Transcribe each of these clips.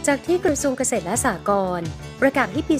จากที่กระทรวงเกษตรและสหกรณ์ประกาศให้ปี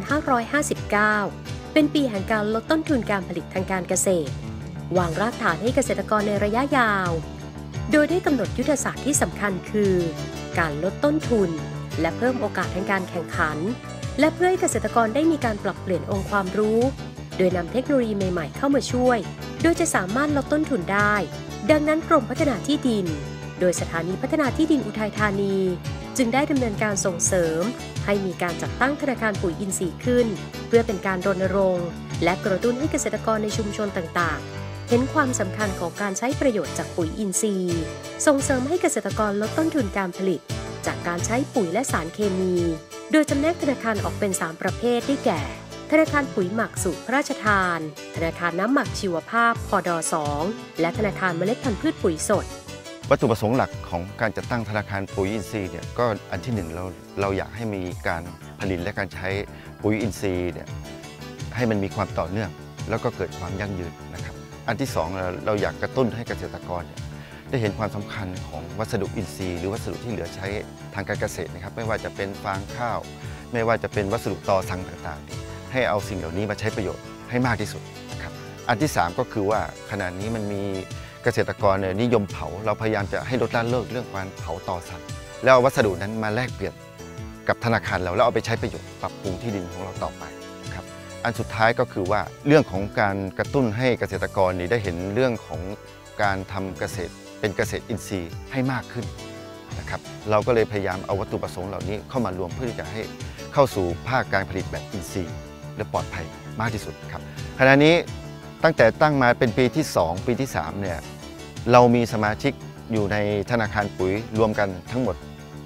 2559 เป็นปีแห่งการลดต้นทุนการผลิตทางการเกษตรวางรากฐานให้เกษตรกรในระยะยาวโดยได้กำหนดยุทธศาสตร์ที่สำคัญคือการลดต้นทุนและเพิ่มโอกาสทางการแข่งขันและเพื่อให้เกษตรกรได้มีการปรับเปลี่ยนองค์ความรู้โดยนำเทคโนโลยีใหม่ๆเข้ามาช่วยโดยจะสามารถลดต้นทุนได้ดังนั้นกรมพัฒนาที่ดินโดยสถานีพัฒนาที่ดินอุทัยธานีจึงได้ดำเนินการส่งเสริมให้มีการจัดตั้งธนาคารปุ๋ยอินทรีย์ขึ้นเพื่อเป็นการรณรงค์และกระตุ้นให้เกษตรกรในชุมชนต่างๆเห็นความสำคัญของการใช้ประโยชน์จากปุ๋ยอินทรีย์ส่งเสริมให้เกษตรกรลดต้นทุนการผลิตจากการใช้ปุ๋ยและสารเคมีโดยจำแนกธนาคารออกเป็น 3 ประเภทได้แก่ธนาคารปุ๋ยหมักสูตรพระราชทานธนาคารน้ำหมักชีวภาพพด2และธนาคารเมล็ดพันธุ์พืชปุ๋ยสดวัตถุประสงค์หลักของการจัดตั้งธนาคารปุ๋ยอินทรีย์เนี่ยก็อันที่หนึ่งเราอยากให้มีการผลิตและการใช้ปุ๋ยอินทรีย์เนี่ยให้มันมีความต่อเนื่องแล้วก็เกิดความยั่งยืนนะครับอันที่สองเราอยากกระตุ้นให้เกษตรกรได้เห็นความสำคัญของวัสดุอินทรีย์หรือวัสดุที่เหลือใช้ทางการเกษตรนะครับไม่ว่าจะเป็นฟางข้าวไม่ว่าจะเป็นวัสดุตอสังต่างๆให้เอาสิ่งเหล่านี้มาใช้ประโยชน์ให้มากที่สุดนะครับอันที่3ก็คือว่าขณะนี้มันมีเกษตรกรนิยมเผาเราพยายามจะให้ลดละเลิกเรื่องการเผาตอสังแล้วเอาวัสดุนั้นมาแลกเปลี่ยนกับธนาคารเราแล้วเอาไปใช้ประโยชน์ปรับปรุงที่ดินของเราต่อไปนะครับอันสุดท้ายก็คือว่าเรื่องของการกระตุ้นให้เกษตรกรได้เห็นเรื่องของการทำเกษตรเป็นเกษตรอินทรีย์ให้มากขึ้นนะครับเราก็เลยพยายามเอาวัตถุประสงค์เหล่านี้เข้ามารวมเพื่อที่จะให้เข้าสู่ภาคการผลิตแบบอินทรีย์และปลอดภัยมากที่สุดครับขณะนี้ตั้งแต่ตั้งมาเป็นปีที่2ปีที่3เนี่ยเรามีสมาชิกอยู่ในธนาคารปุ๋ยรวมกันทั้งหมด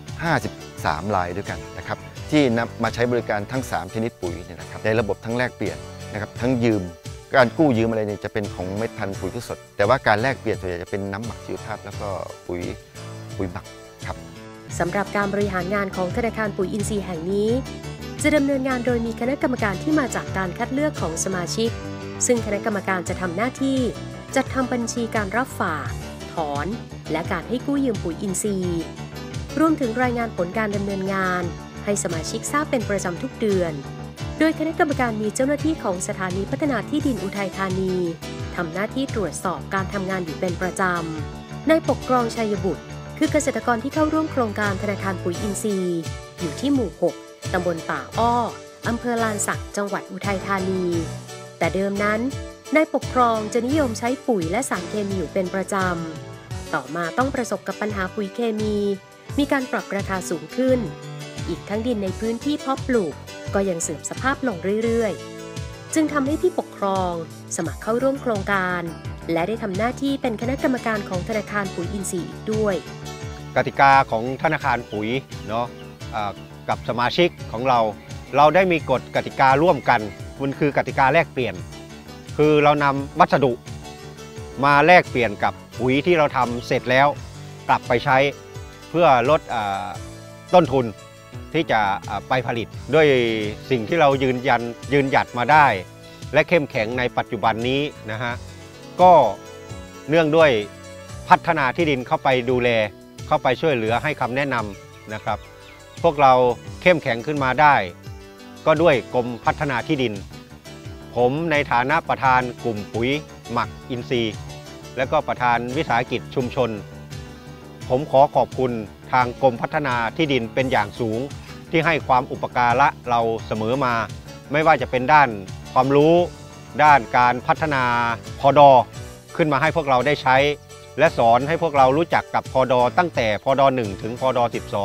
53รายด้วยกันนะครับที่นำมาใช้บริการทั้ง3ชนิดปุ๋ยเนี่ยนะครับในระบบทั้งแลกเปลี่ยนนะครับทั้งยืมการกู้ยืมอะไรเนี่ยจะเป็นของเม็ดพันธุ์ปุ๋ยพืชสดแต่ว่าการแลกเปลี่ยนส่วนใหญ่จะเป็นน้ำหมักชีวภาพแล้วก็ปุ๋ยหมักครับสำหรับการบริหารงานของธนาคารปุ๋ยอินทรีย์แห่งนี้จะดำเนินงานโดยมีคณะกรรมการที่มาจากการคัดเลือกของสมาชิกซึ่งคณะกรรมการจะทำหน้าที่จัดทำบัญชีการรับฝากถอนและการให้กู้ยืมปุ๋ยอินทรีย์รวมถึงรายงานผลการดำเนินงานให้สมาชิกทราบเป็นประจำทุกเดือนโดยคณะกรรมการมีเจ้าหน้าที่ของสถานีพัฒนาที่ดินอุทัยธานีทำหน้าที่ตรวจสอบการทำงานอยู่เป็นประจำนายปกครองชัยบุตรคือเกษตรกรที่เข้าร่วมโครงการธนาคารปุ๋ยอินทรีย์อยู่ที่หมู่ 6 ตำบลป่าอ้ออำเภอลานสักจังหวัดอุทัยธานีแต่เดิมนั้นนายปกครองจะนิยมใช้ปุ๋ยและสารเคมีอยู่เป็นประจำต่อมาต้องประสบกับปัญหาปุ๋ยเคมีการปรับราคาสูงขึ้นอีกทั้งดินในพื้นที่เพาะปลูกก็ยังเสื่อมสภาพลงเรื่อยๆจึงทำให้พี่ปกครองสมัครเข้าร่วมโครงการและได้ทำหน้าที่เป็นคณะกรรมการของธนาคารปุ๋ยอินทรีย์อีกด้วยกติกาของธนาคารปุ๋ยเนาะกับสมาชิกของเราได้มีกฎกติการ่วมกันมันคือกติกาแลกเปลี่ยนคือเรานำวัสดุมาแลกเปลี่ยนกับปุ๋ยที่เราทำเสร็จแล้วกลับไปใช้เพื่อลดต้นทุนที่จะไปผลิตด้วยสิ่งที่เรายืนหยัดมาได้และเข้มแข็งในปัจจุบันนี้นะฮะก็เนื่องด้วยพัฒนาที่ดินเข้าไปดูแลเข้าไปช่วยเหลือให้คำแนะนำนะครับพวกเราเข้มแข็งขึ้นมาได้ก็ด้วยกรมพัฒนาที่ดินผมในฐานะประธานกลุ่มปุ๋ยหมักอินทรีย์และก็ประธานวิสาหกิจชุมชนผมขอขอบคุณทางกรมพัฒนาที่ดินเป็นอย่างสูงที่ให้ความอุปการะเราเสมอมาไม่ว่าจะเป็นด้านความรู้ด้านการพัฒนาพด.ขึ้นมาให้พวกเราได้ใช้และสอนให้พวกเรารู้จักกับพด.ตั้งแต่พด.1 ถึงพด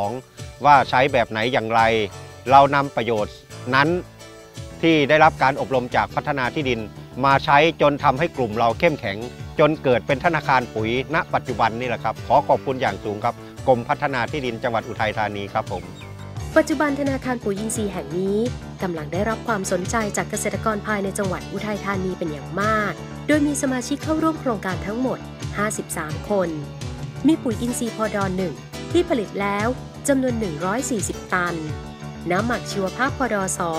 .12ว่าใช้แบบไหนอย่างไรเรานำประโยชน์นั้นที่ได้รับการอบรมจากพัฒนาที่ดินมาใช้จนทำให้กลุ่มเราเข้มแข็งจนเกิดเป็นธนาคารปุ๋ยณปัจจุบันนี่แหละครับขอขอบคุณอย่างสูงครับกรมพัฒนาที่ดินจังหวัดอุทัยธานีครับผมปัจจุบันธนาคารปุ๋ยอินทรีย์แห่งนี้กำลังได้รับความสนใจจากเกษตรกรภายในจังหวัดอุทัยธานีเป็นอย่างมากโดยมีสมาชิกเข้าร่วมโครงการทั้งหมด53คนมีปุ๋ยอินทรีย์พด.1 ที่ผลิตแล้วจำนวน140ตันน้ำหมักชีวภาพพด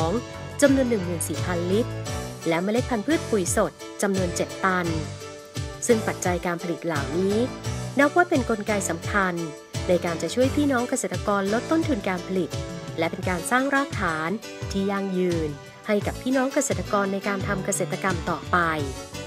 .2 จำนวน 14,000 ลิตรและเมล็ดพันธุ์พืชปุ๋ยสดจำนวน7ตันซึ่งปัจจัยการผลิตเหล่านี้นับว่าเป็นกลไกสำคัญในการจะช่วยพี่น้องเกษตรกรลดต้นทุนการผลิตและเป็นการสร้างรากฐานที่ยั่งยืนให้กับพี่น้องเกษตรกรในการทำเกษตรกรรมต่อไป